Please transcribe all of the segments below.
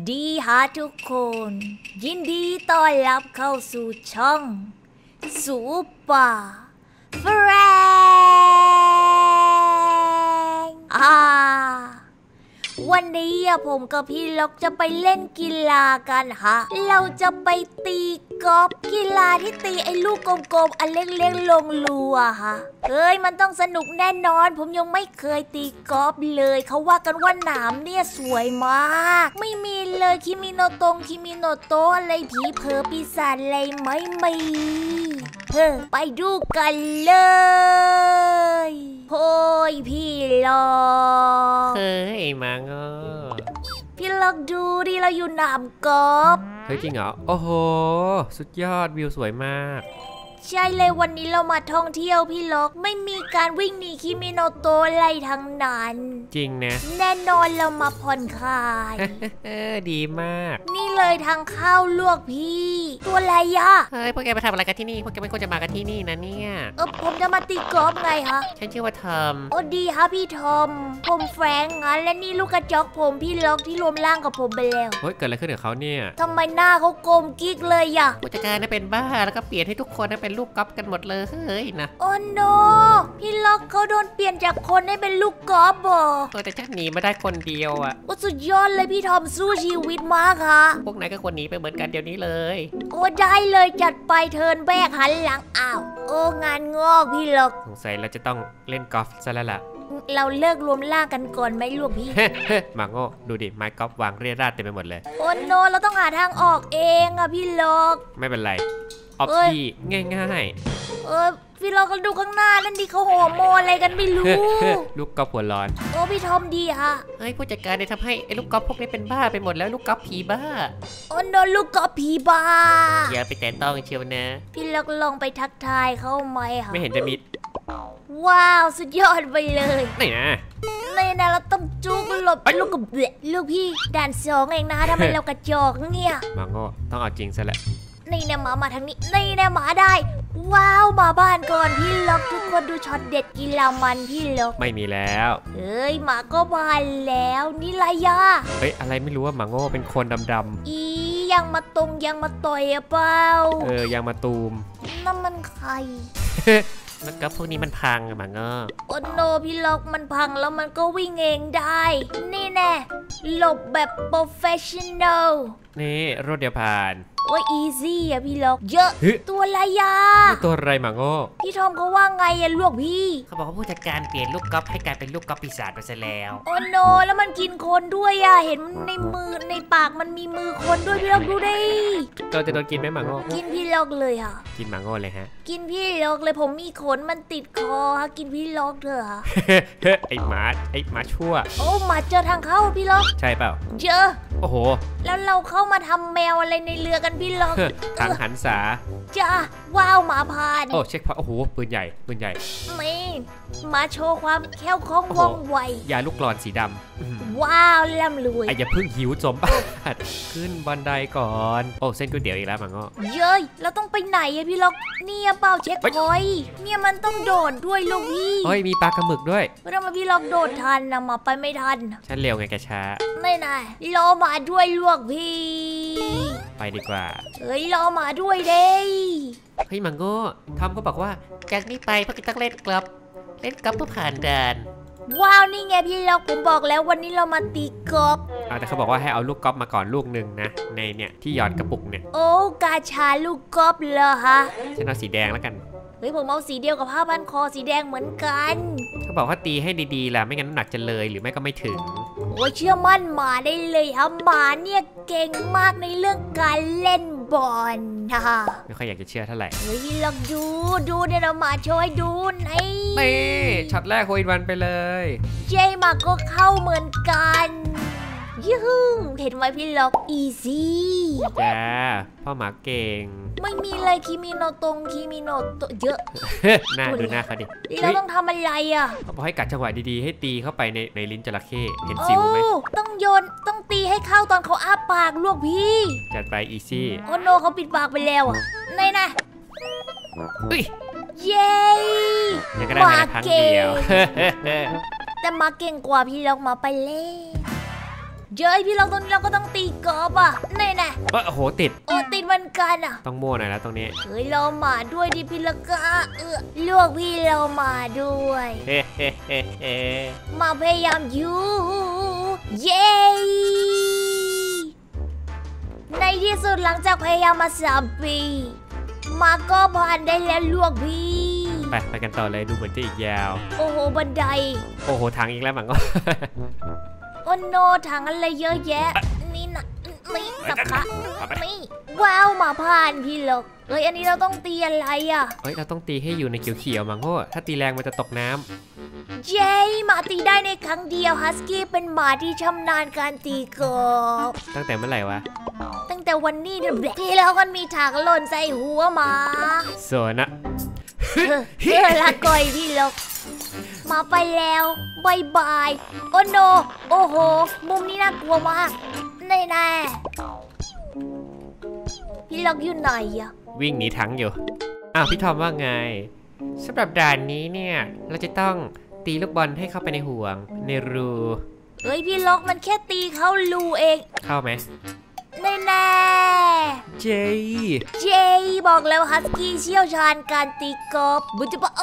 ดีฮะทุกคนยินดีต้อนรับเข้าสู่ช่องซูเปอร์แฟรงวันนี้ผมกับพี่ล็อกจะไปเล่นกีฬากันฮะเราจะไปตีกอล์ฟกีฬาที่ตีไอ้ลูกกลมๆอันเล็กๆลงรูอะฮะมันต้องสนุกแน่นอนผมยังไม่เคยตีกอล์ฟเลยเขาว่ากันว่าหนามเนี่ยสวยมากไม่มีเลยคิมิโนโตะอะไรผีเผลอปีศาจอะไรไม่มีไปดูกันเลยโอ้ยพี่ล็อกมังพี่ล็อกดูดิเราอยู่หนามกอล์ฟจริงเหรอโอ้โหสุดยอดวิวสวยมากใช่เลยวันนี้เรามาท่องเที่ยวพี่ล็อกไม่มีการวิ่งหนีคิมิโนโตะอะไรทั้งนั้นจริงนะแน่นอนเรามาผ่อนคลายดีมากนี่เลยทางเข้าลวกพี่ตัวอะไรอะพวกแกมาทำอะไรกันที่นี่พวกแกไม่ควรจะมากันที่นี่นะเนี่ยผมจะมาตีกอล์ฟไงฮะฉันชื่อว่าทอมโอ้ดีฮะพี่ทอมผมแฟรงค์งั้นและนี่ลูกกระจอกผมพี่ล็อกที่รวมร่างกับผมไปแล้วเกิดอะไรขึ้นกับเขาเนี่ยทำไมหน้าเขากลมกิ๊กเลยอะผู้จัดการเป็นบ้าแล้วก็เปลี่ยนให้ทุกคนเป็นลูกกอล์ฟกันหมดเลยนะโอ้โนพี่ล็อกเขาโดนเปลี่ยนจากคนให้เป็นลูกกอล์ฟแต่ฉันหนีมาได้คนเดียวโอ้สุดยอดเลยพี่ทอมสู้ชีวิตมากค่ะพวกนายก็ควรหนีไปเหมือนกันเดี๋ยวนี้เลยโอ้ได้เลยจัดไปเทิร์นแบกหันหลังงานงอกพี่ล็อกสงสัยเราจะต้องเล่นกอล์ฟซะแล้วล่ะเราเลิกรวมร่างกันก่อนไหมลูกพี่มาโง่ดูดิไม้กอล์ฟวางเรียราดเต็มไปหมดเลยโอ้โนเราต้องหาทางออกเองพี่ล็อกไม่เป็นไรออฟที่ง่ายพี่ล็อกก็ดูข้างหน้านั่นดิเขาโหโมอะไรกันไม่รู้ลูกกอล์ฟหัวร้อนโอ้พี่ทอมดีฮะผู้จัดการได้ทำให้ไอ้ลูกกอล์ฟพวกนี้เป็นบ้าไปหมดแล้วลูกกอล์ฟผีบ้าโอ้โดนลูกกอล์ฟผีบ้าอย่าไปแตะต้องเชียวนะพี่ล็อกลองไปทักทายเขาไหมคะไม่เห็นจะมิดว้าวสุดยอดไปเลยนี่นะเราต้องจุกหลบลูกกับเบะลูกพี่ด่าน2เองนะทำไมเรากระจอกเนี่ยมาโง่ต้องเอาจริงซะแหละนี่นะมาทางนี้นี่นะมาได้ว้าวมาบ้านก่อนพี่ล็อกทุกคนดูช็อตเด็ดกีฬามันพี่ล็อกไม่มีแล้วมาก็มาแล้วนี่ไรยะอะไรไม่รู้ว่าหมาโง่เป็นคนดำยังมาตรงยังมาต่อยเปล่ายังมาตูมนั่นมันใครแล้วก็พวกนี้มันพังหมาโง่โอ้โนพี่ล็อกมันพังแล้วมันก็วิ่งเองได้นี่แน่หลบแบบโปรเฟชชั่นอลนี่รถเดียวผ่านอีซี่พี่ล็อกเยอะตัวอะไรตัวอะไรหมาโง่พี่ทอมเขาว่าไงลูกพี่เขาบอกว่าผู้จัดการเปลี่ยนลูกกอล์ฟให้กลายเป็นลูกกอล์ฟปีศาจไปซะแล้วโอ้โนแล้วมันกินคนด้วยเห็นในมือในปากมันมีมือคนด้วยพี่ล็อกดูดิเราจะโดนกินไหมหมาโง่กินพี่ล็อกเลยค่ะกินหมาโง่เลยฮะกินพี่ล็อกเลยผมมีขนมันติดคอกินพี่ล็อกเถอะค่ะไอ้หมาชั่วโอ้หมาเจอทางเข้าพี่ล็อกใช่เปล่าเจอโอ้โหแล้วเราเข้ามาทำแมวอะไรในเรือกันพี่ล็อกทางหันษาจ้าว้าวหมาพานเช็คพอโอ้โหปืนใหญ่นี่มาโชว์ความแข็งของว่องไวยาลูกกลอนสีดำว้าวล่ำรวยอย่าเพิ่งหิวจมขึ้นบันไดก่อนเส้นก๋วยเตี๋ยวอีกแล้วมังก็เย้ยเราต้องไปไหนพี่ล็อกเนี่ยเปล่าเช็คพอยเนี่ยมันต้องโดดด้วยลูกพี่มีปลากระหมึกด้วยทำไมพี่ล็อกโดดทันนะมาไปไม่ทันฉันเร็วไงแกช้าไม่นายรอมาด้วยลูกพี่ไปดีกว่ารอมาด้วยเด้มังโง่ทอมก็บอกว่าจากนี้ไปพวกต้องเล่นกลับเพื่อผ่านด่านว้าวนี่ไงพี่ล็อกผมบอกแล้ววันนี้เรามาตีกอล์ฟแต่เขาบอกว่าให้เอาลูกกอล์ฟมาก่อนลูกหนึ่งนะในเนี่ยที่หยอดกระปุกเนี่ยกาชาลูกกอล์ฟเหรอฮะฉันเอาสีแดงแล้วกันผมเอาสีเดียวกับผ้าพันคอสีแดงเหมือนกันเขาบอกว่าตีให้ดีๆแหละไม่งั้นน้ำหนักจะเลยหรือไม่ก็ไม่ถึงเชื่อมั่นหมาได้เลยครับหมาเนี่ยเก่งมากในเรื่องการเล่นบอลไม่ค่อยอยากจะเชื่อเท่าไหร่ลองดูเนี่ยเรามาโชว์ให้ดูนี่ช็อตแรกโฮอินวันไปเลยเจมาก็เข้าเหมือนกันยูฮูเห็นไหมพี่ล็อกอีซี่จ้าพ่อหมาเก่งไม่มีเลยคิมิโนโตะเยอะดูหน้าเขาดิเราต้องทำอะไรเขาบอกให้กัดจังหวะดีๆให้ตีเข้าไปในลิ้นจระเข้เห็นสิวไหมต้องโยนต้องตีให้เข้าตอนเขาอ้าปากลูกพี่จัดไปอีซี่โอ้โนเขาปิดปากไปแล้วนี่นะเย้ยังก็ได้มาครั้งเดียวแต่มาเก่งกว่าพี่ล็อกมาไปเลยพี่ล็อกตรงนี้เราก็ต้องตีกออบอ่ะแน่โอ้โหติดโอ้ติดเหมือนกันอ่ะต้องมั่วหน่อยแล้วตรงนี้เฮ้ยเรามาด้วยดิพี่ละกะลูกพี่เรามาด้วยเฮ้มาพยายามอยู่เย้ในที่สุดหลังจากพยายามมา3 ปีมาก็ผ่านได้แล้วลูกพี่ไปกันต่อเลยดูเหมือนจะอีกยาวโอ้โหบันไดโอ้โหทางอีกแล้วมันก็โอ้โนทางอะไรเยอะแยะนี่นะนี่สับขานี่ว้าวมาผ่านพี่หลกเอ้ยอันนี้เราต้องตีอะไรอ่ะเฮ้ยเราต้องตีให้อยู่ในเขียวๆมังโง่ถ้าตีแรงมันจะตกน้ำเย้หมาตีได้ในครั้งเดียวฮัสกี้เป็นหมาที่ชำนาญการตีกบตั้งแต่เมื่อไหร่วะตั้งแต่วันนี้เนี่ยที่แล้วกันมีถากหล่นใส่หัวหมาสวยนะละก่อยพี่หลกมาไปแล้วบายบายโอ้โนโอ้โหมุมนี้น่ากลัวมากแน่พี่ล็อกอยู่ไหนอะวิ่งหนีถังอยู่อ้าวพี่ทอมว่าไงสำหรับด่านนี้เนี่ยเราจะต้องตีลูกบอลให้เข้าไปในห่วงในรูเฮ้ยพี่ล็อกมันแค่ตีเข้ารูเองเข้าไหมแน่เจบอกแล้วฮัสกี้เชี่ยวชาญการตีกอล์ฟบุญจะบอก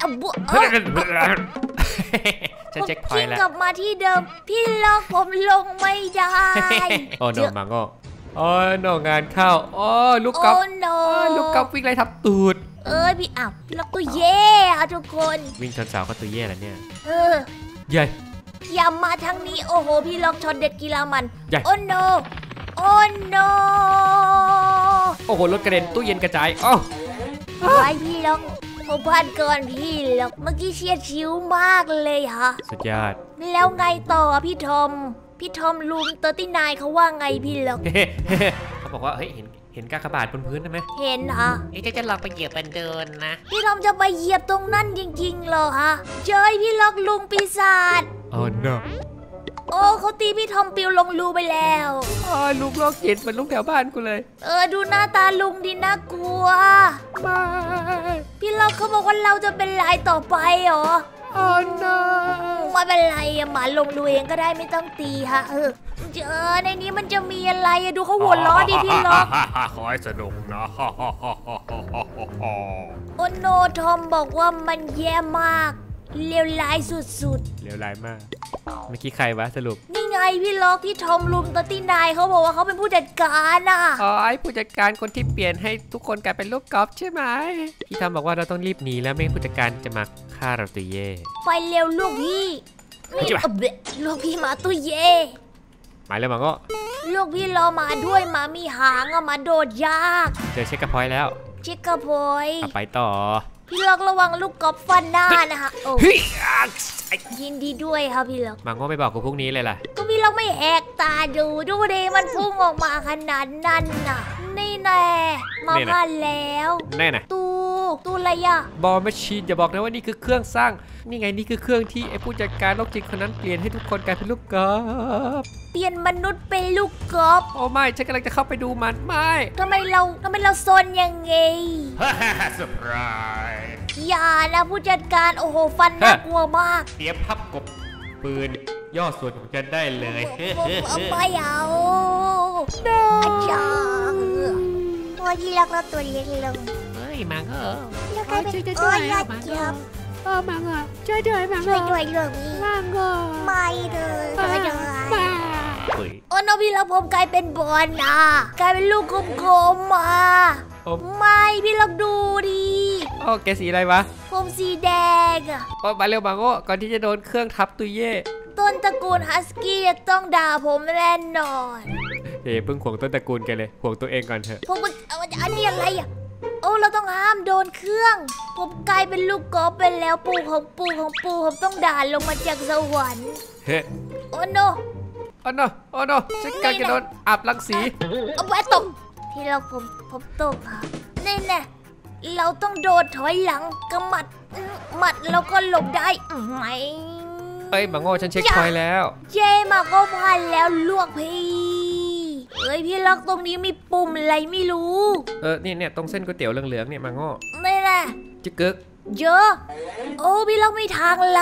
ฉันเช็คพอยต์แล้วกลับมาที่เดิมพี่ล็อกผมลงไม่ได้โอ้โนมังโง่โอ้โนงานเข้าโอ้ลูกกอล์ฟลูกกอล์ฟวิ่งไล่ทับตูดพี่พี่ล็อกตัวเย่ค่ะทุกคนวิ่งชนเสาก็ตัวเย่แล้วเนี่ยใหญ่อย่ามาทางนี้โอ้โหพี่ล็อกชนเด็ดกีฬามันโอ้โนโอ้โหรถกระเด็นตู้เย็นกระจายโอ้ไว้พี่ล็อกผมพลาดก่อนพี่ล็อกเมื่อกี้เชียร์ชิวมากเลยฮะสุดยอดแล้วไงต่อพี่ทอมลุง39เขาว่าไงพี่ล็อกเขาบอกว่าเฮ้ยเห็นกากบาทบนพื้นไหมเห็นฮะจะลองไปเหยียบมันเดินนะพี่ทอมจะไปเหยียบตรงนั้นจริงๆเหรอฮะเจอพี่ล็อกลุงปีศาจโอ้ no โอ้เขาตีพี่ทอมปิวลงรูไปแล้วลุงโรคจิตมันลุงแถวบ้านกูเลยดูหน้าตาลุงดีน่ากลัวไม่พี่ล็อกเขาบอกว่าเราจะเป็นลายต่อไปเหรอ no ไม่เป็นไรหมาลงรูเองก็ได้ไม่ต้องตีฮะเจอในนี้มันจะมีอะไรดูเขาหัวล้อดิพี่ล็อกขอให้สนุกนะโอ้โนทอมบอกว่ามันแย่มากเลวร้ายสุดๆเลวร้ายมากเมื่อกี้ใครวะสรุปนี่ไงพี่ล็อกที่ทอมลุม39เขาบอกว่าเขาเป็นผู้จัดการน่ะไอ้ผู้จัดการคนที่เปลี่ยนให้ทุกคนกลายเป็นลูกกอล์ฟใช่ไหมพี่ทอมบอกว่าเราต้องรีบหนีแล้วไม่งั้นผู้จัดการจะมาฆ่าเราตัวเย่ไปเร็วลูกพี่ลูกพี่มาตัวเย่มาเลยมังก็ลูกพี่รอมาด้วยมามีหางมาโดดยากเจอเช็คกระพอยแล้วเช็คกระพอยไปต่อพี่ล็อกระวังลูกกอล์ฟฟันหน้านะคะโอ้ยินดีด้วยครับพี่ล็อกมังก็ไม่บอกกูพรุ่งนี้เลยล่ะก็พี่ล็อกไม่แหกตาดูดิมันพุ่งออกมาขนาดนั้นน่ะนี่แน่มาผ่านแล้วแน่นะตู้อะไรอะบอลแมชชีนอย่าบอกนะว่านี่คือเครื่องสร้างนี่ไงนี่คือเครื่องที่ไอ้ผู้จัดการโรคจิตคนนั้นเปลี่ยนให้ทุกคนกลายเป็นลูกกอล์ฟเปลี่ยนมนุษย์เป็นลูกกอล์ฟโอ้ไม่ฉันกำลังจะเข้าไปดูมันไม่ทำไมเราซนยังไงเซอร์ไพรส์อย่านะผู้จัดการโอ้โหฟันน่ากลัวมากเตรียมพับกบปืนย่อส่วนของฉันได้เลยไม่เอาอาจารย์ตัวที่รักเราตัวเล็กลงเฮ้ยมังแล้วกลายเป็นโอ้ยยอดเยี่ยมมังช่วยด้วยมังช่วยด้วยเรื่องนี้มังไม่เลยช่วยด้วยโอ้น้องพี่รักผมกลายเป็นบอลนะกลายเป็นลูกกลมๆมาไม่พี่รักดูดิแกสีอะไรวะผมสีแดงมาเร็วมังก่อนที่จะโดนเครื่องทับตุยเย่ต้นตระกูลฮัสกี้จะต้องด่าผมแน่นอนเพิ่งห่วงต้นตระกูลกันเลยห่วงตัวเองก่อนเถอะผมอันนี้อะไรอ่ะเราต้องห้ามโดนเครื่องผมกลายเป็นลูกกอล์ฟไปแล้วปู่ของปู่ผมต้องด่าลงมาจากสวรรค์โอ้โนฉันกำลังจะโดนอาบรังสีเอาไปตกที่เราผมตกค่ะนี่แน่เราต้องโดดถอยหลังกำมัดแล้วก็หลบได้ไหมมังโง่ฉันเช็คพอยต์แล้วมาก็พันแล้วลวกพี่พี่ล็อกตรงนี้มีปุ่มอะไรไม่รู้เนี่ยตรงเส้นก๋วยเตี๋ยวเหลืองๆเนี่ยมังโง่นี่แหละจิกกึกเยอะพี่ล็อกมีทางลับ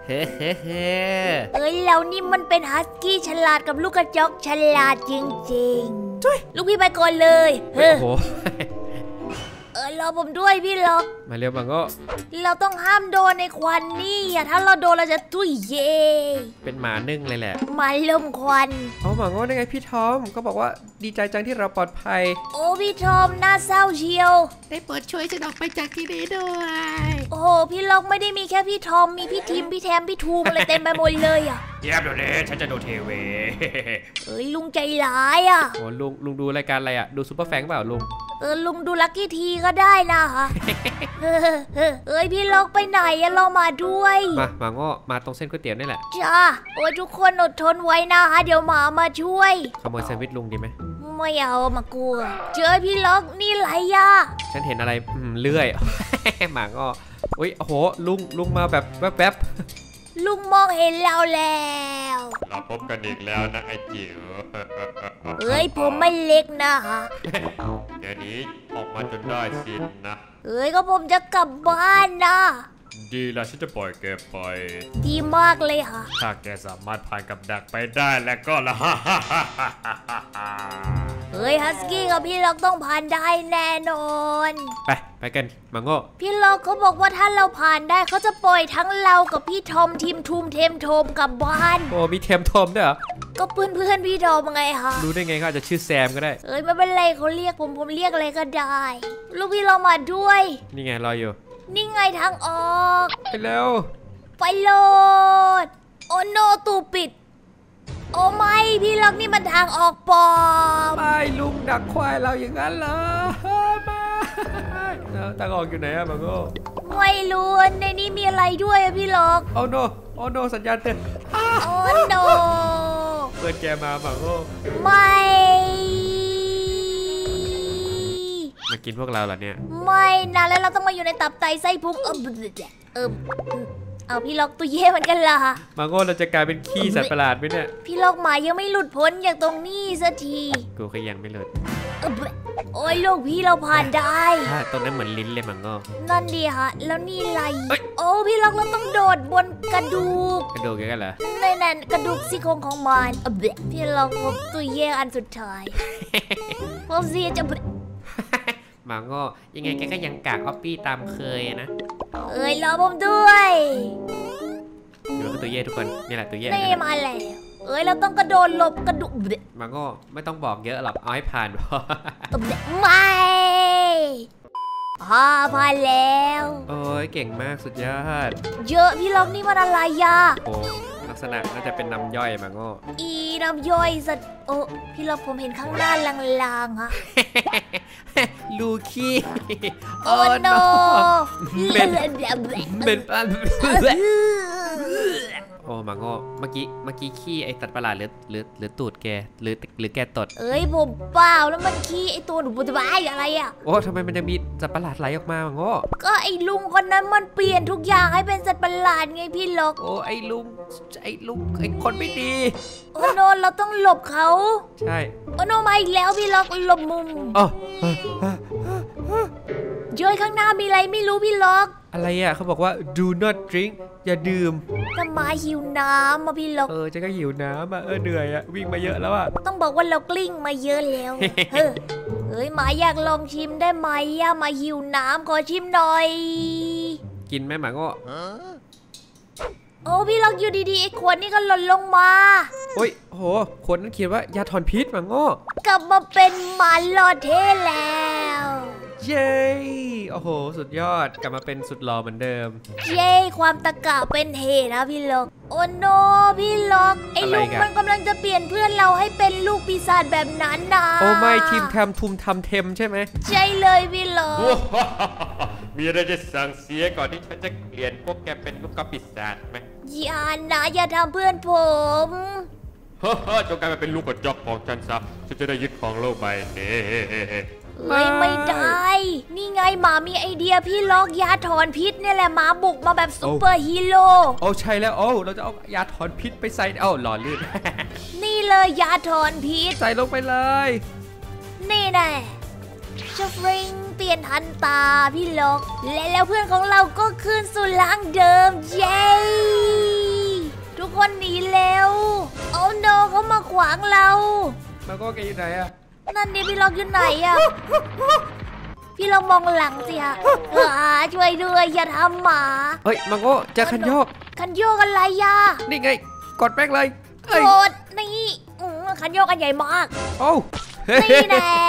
เฮ้เฮ้เฮ้เรานี่มันเป็นฮัสกี้ฉลาดกับลูกกระจอกฉลาดจริงๆลูกพี่ไปก่อนเลยโอ้โหรอผมด้วยพี่ล็อกมาเร็วมังโง่เราต้องห้ามโดนในควันนี่ถ้าเราโดนเราจะตุ้ยเย่เป็นหมานึ่งเลยแหละหมาลมควันหมาโง่ได้ไงพี่ทอมก็บอกว่าดีใจจังที่เราปลอดภัยโอ้พี่ทอมน่าเศร้าเชียวได้โปรดช่วยฉันออกไปจากที่นี่ด้วยโอ้พี่ล็อกไม่ได้มีแค่พี่ทอมมีพี่ทิมพี่แทมพี่ทูมอะไรเต็มไปหมดเลยเยี่ยมเดี๋ยวนี้ฉันจะดูทีวีลุงใจร้ายโอ้ลุงดูรายการอะไรดูซุปเปอร์แฟงเปล่าลุงลุงดูลัคกี้ทีก็ได้นะคะพี่ล็อกไปไหนเรามาด้วยมาง้อมาตรงเส้นก๋วยเตี๋ยวนี่แหละจ้าทุกคนอดทนไว้นะคะเดี๋ยวหมามาช่วยขโมยแซนด์วิชลุงดีไหมไม่เอามากลัวเจอพี่ล็อกนี่ไรฉันเห็นอะไรเลื่อยหมาง้ออุ้ยโอ้โหลุงมาแบบแป๊บลุงมองเห็นเราแล้วเราพบกันอีกแล้วนะไอ้จิ๋วผมไม่เล็กนะคะเดี๋ยวนี้ออกมาจนได้สินะก็ผมจะกลับบ้านนะดีละฉันจะปล่อยแกไปดีมากเลยค่ะถ้าแกสามารถผ่านกับดักไปได้แล้วก็ละฮัสกี้กับพี่ล็อกต้องผ่านได้แน่นอนไปกันมังโง่พี่ล็อกเขาบอกว่าถ้าเราผ่านได้เขาจะปล่อยทั้งเรากับพี่ทอมทีมทูมเทมโทมกลับบ้านโอ้มีเทมโทมด้วยเหรอก็เพื่อนพี่ทอมไงคะรู้ได้ไงเขาอาจจะชื่อแซมก็ได้ไม่เป็นไรเขาเรียกผมเรียกอะไรก็ได้ลูกพี่เรามาด้วยนี่ไงรออยู่นี่ไงทางออกไปเร็วไปโลดโอโนตูปิดโอ้ไม่พี่ล็อกนี่มันทางออกปอมไม่ลุงดักควายเราอย่างนั้นเหรอมาทางออกอยู่ไหนมังโง่ไม่รู้ในนี้มีอะไรด้วยพี่ล็อกโอ้โนสัญญาณเตือนโอ้โนเปิดแกมามังโง่ไม่มากินพวกเราเหรอเนี่ยไม่นะแล้วเราต้องมาอยู่ในตับไตไส้พุงเอาพี่ล็อกตัวเย่เหมือนกันล่ะมังโง่เราจะกลายเป็นขี้สัตว์ประหลาดไหมเนี่ยพี่ล็อกหมายังไม่หลุดพ้นจากตรงนี้สักทีกูก็ยังไม่หลุดโอ้ยลูกพี่เราผ่านได้ตรงนั้นเหมือนลิ้นเลยมังโง่นั่นดีฮะแล้วนี่อะไรโอ้พี่ล็อกเราต้องโดดบนกระดูกกันเหรอนั่นกระดูกซี่โครงของมันพี่ล็อกตัวเย่อันสุดท้ายผมเสียจะมังโง่ยังไงแกก็ยังกากออปปี้ตามเคยนะรอผมด้วยเดี๋ยวตัวเย่ทุกคนนี่แหละตัวเย่นี่มาแล้วเราต้องกระโดดหลบกระดูกมังโง่ไม่ต้องบอกเยอะหรอกเอาให้ผ่านพอไม่ผ่านแล้วโอ้ยเก่งมากสุดยอดเยอะพี่ล็อกนี่มันอะไรโอ้ลักษณะน่าจะเป็นน้ำย่อยมังโง่น้ำย่อยสัตว์พี่ล็อกผมเห็นข้างหน้าลางๆลูคี้โอ้โนเป็นโอ้มังโง่เมื่อกี้ขี้ไอสัตว์ประหลาดหรือตูดแกหรือแกตดผมเปล่าแล้วมันขี้ไอตัวหนูบุตรบ้าอะไรโอ้ทำไมมันจะมีสัตว์ประหลาดไหลออกมามังโง่ก็ไอลุงคนนั้นมันเปลี่ยนทุกอย่างให้เป็นสัตว์ประหลาดไงพี่ล็อกโอ้ไอลุงไอคนไม่ดีโอ้โนเราต้องหลบเขาใช่โอ้โนมาอีกแล้วพี่ล็อกหลบมุมเจอข้างหน้ามีอะไรไม่รู้พี่ล็อกอะไรเขาบอกว่า do not drink อย่าดื่มทำไมหิวน้ำพี่ล็อกจะก็หิวน้ำเหนื่อยวิ่งมาเยอะแล้วต้องบอกว่าเรากลิ้งมาเยอะแล้วหมาอยากลองชิมได้ไหมมาหิวน้ำขอชิมหน่อยกินไหมหมาก็โอ้พี่ล็อกอยู่ดีๆไอ้ขวดนี่ก็หล่นลงมาโอ้ยโหขวดนั้นเขียนว่ายาถอนพิษหมาโง่กลับมาเป็นหมาหล่อเท่แล้วเย้โอ้โหสุดยอดกลับมาเป็นสุดหล่อเหมือนเดิมเย้ความตะกะเป็นเหตุนะพี่ล็อกโอ้โนพี่ล็อกไอ้ลุงมันกำลังจะเปลี่ยนเพื่อนเราให้เป็นลูกปีศาจแบบนั้นนะโอ้ไม่ทีมทุมทำเทมใช่ไหมใช่เลยพี่ล็อกมีอะไรจะสั่งเสียก่อนที่ฉันจะเปลี่ยนพวกแกเป็นลูกกปีศาจไหมอย่าทำเพื่อนผมจงกลายมาเป็นลูกกระจอกของฉันซะฉันจะได้ยึดของโลกไปไม่ได้นี่ไงหมามีไอเดียพี่ล็อกยาถอนพิษเนี่ยแหละหมาบุกมาแบบซุปเปอร์ฮีโร่ใช่แล้วเราจะเอายาถอนพิษไปใส่หล่อลื่นนี่เลยยาถอนพิษใส่ลงไปเลยนี่แน่ชฟริงเปลี่ยนทันตาพี่ล็อกและแล้วเพื่อนของเราก็คืนสู่ร่างเดิมเย้กคนหนีเร็วโอ้โนเขามาขวางเรามาโก้แกอยู่ไหนอะนั่นนี่พี่ล็อกอยู่ไหนอะพี่ลองมองหลังสิฮะช่วยด้วยอย่าทำหมาเฮ้ยมาโก้เจอคันโยกคันโยกอะไรยะนี่ไงกดแป้งเลยเอ้ยโกรธนี่คันโยกอันใหญ่มากโอ้นี่แน่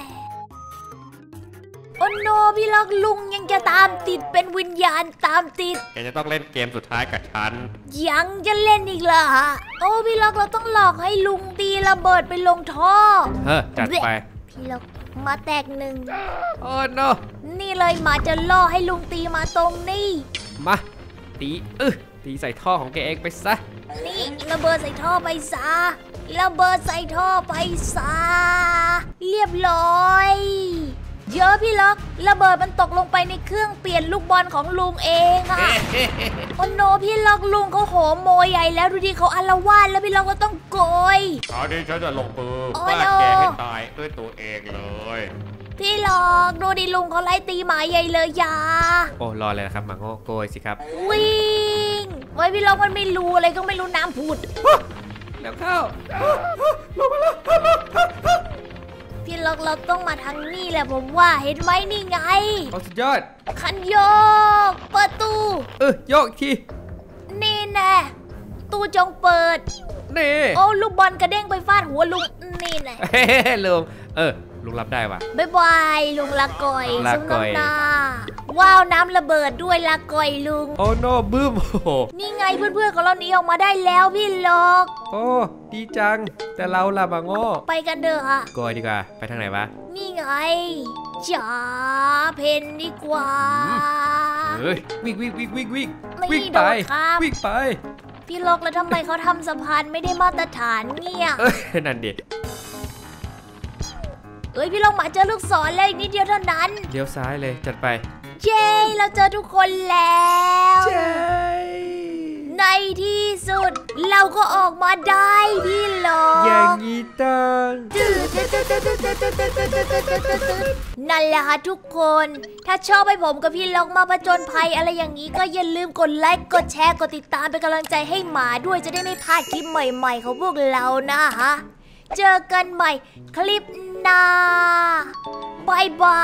โอ้โนพี่ล็อกลุงยังจะตามติดเป็นวิญญาณตามติดแกจะต้องเล่นเกมสุดท้ายกับฉันยังจะเล่นอีกเหรอฮะโอ้พี่ล็อกเราต้องหลอกให้ลุงตีระเบิดไปลงท่อเฮ้ยจัดไปพี่ล็อกมาแตกหนึ่งโอ้โนนี่เลยหมาจะล่อให้ลุงตีมาตรงนี้มาตีตีใส่ท่อของแกเองไปซะนี่ระเบิดใส่ท่อไปซะระเบิดใส่ท่อไปซะเรียบร้อยเยอะพี่ล็อกระเบิดมันตกลงไปในเครื่องเปลี่ยนลูกบอลของลุงเองอะ โอ้โนพี่ล็อกลุงเขาโหมโมยใหญ่แล้วดูดิเขาอาละวาดแล้วพี่ล็อกก็ต้องโกยตอนนี้ฉันจะลงมือโอ้ฟาดโน่แกให้ตายด้วยตัวเองเลยพี่ล็อกดูดิลุงเขาไล่ตีหมาใหญ่เลยยาโอ้รอเลยนะครับมาโก้โกยสิครับวิ่งไว้พี่ล็อกมันไม่รู้อะไรก็ไม่รู้น้ำผุดแล้วเข้าพี่ล็อกเราต้องมาทางนี้แหละผมว่าเห็นไหมนี่ไงโอ้สุดยอดคันโยกเปิดตู้โยกอีกทีนี่แน่ตู้จงเปิดนี่โอ้ลูกบอลกระเด้งไปฟาดหัวลุงนี่แน่เฮ้ลุงลุงรับได้ว่ะบ๊ายบายลุงลาก่อยลาสมก่อยน้ำหน้าว้าวน้ำระเบิดด้วยลาก่อยลุงโอ้โนบึ้มโอ้โหนี่ไงเพื่อนๆของเราหนีออกมาได้แล้วพี่ล็อกโอ้ดีจัง แต่เราล่ะมาโง่ไปกันเถอะค่ะโกยดีกว่าไปทางไหนวะนี่ไงจ๋าเพนดีกว่าเฮ้ยวิ่งวิ่งวิ่งวิ่งวิ่งไม่วิ่งโดไปดครับวิ่งไปพี่ล็อกแล้วทำไมเขาทำสะพานไม่ได้มาตรฐานเนี่ยนั่นดิเอ้ยพี่ล็อกหมาเจอลูกศรแล้วอีกนิดเดียวเท่านั้นเลี้ยวซ้ายเลยจัดไปเย้เราเจอทุกคนแล้วใช่ในที่สุดเราก็ออกมาได้พี่ล็อกอย่างนี้ต้องนั่นแหละค่ะทุกคน ถ้าชอบให้ผมกับพี่ล็อกมาผจญภัยอะไรอย่างนี้ก็อย่าลืมกดไลค์กดแชร์กดติดตามเป็นกำลังใจให้หมาด้วยจะได้ไม่พลาดคลิปใหม่ๆของพวกเรานะฮะเจอกันใหม่คลิปหน้าบายบาย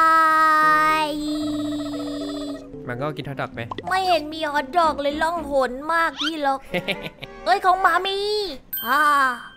มันก็กินทอดดอกไหมไม่เห็นมีฮอทดอกเลยล่องหนมากพี่ล็อก เอ้ยของหมามี